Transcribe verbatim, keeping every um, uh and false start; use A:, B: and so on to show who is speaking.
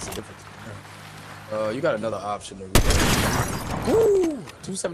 A: What's the difference? Uh, you got another option. To Woo! two seventy.